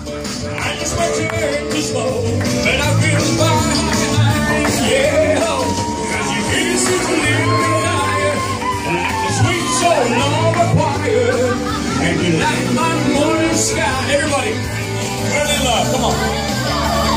I just want you to slow, but I feel fine, yeah. Cause you kiss is a little higher, like the sweet soul of a choir, and you like my morning sky. Everybody, early love, come on.